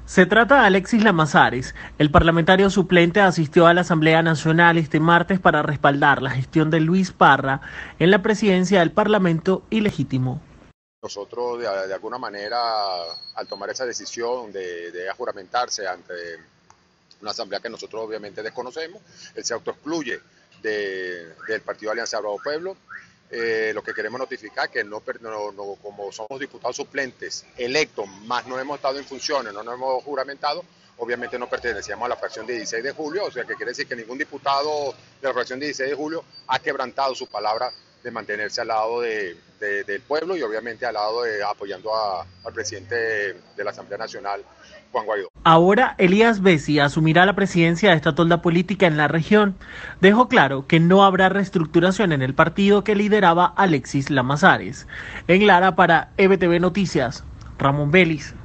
Se trata de Alexis Lamazares. El parlamentario suplente asistió a la Asamblea Nacional este martes para respaldar la gestión de Luis Parra en la presidencia del Parlamento ilegítimo. Nosotros, de alguna manera, al tomar esa decisión de juramentarse ante una asamblea que nosotros obviamente desconocemos, él se autoexcluye del Partido Alianza Bravo Pueblo. Lo que queremos notificar es que como somos diputados suplentes electos, más no hemos estado en funciones, no nos hemos juramentado, obviamente no pertenecíamos a la fracción de 16 de julio, o sea que quiere decir que ningún diputado de la fracción de 16 de julio ha quebrantado su palabra de mantenerse al lado del pueblo y obviamente al lado apoyando al presidente de la Asamblea Nacional, Juan Guaidó. Ahora Elías Bessi asumirá la presidencia de esta tolda política en la región. Dejó claro que no habrá reestructuración en el partido que lideraba Alexis Lamazares. En Lara para EBTV Noticias, Ramón Vélez.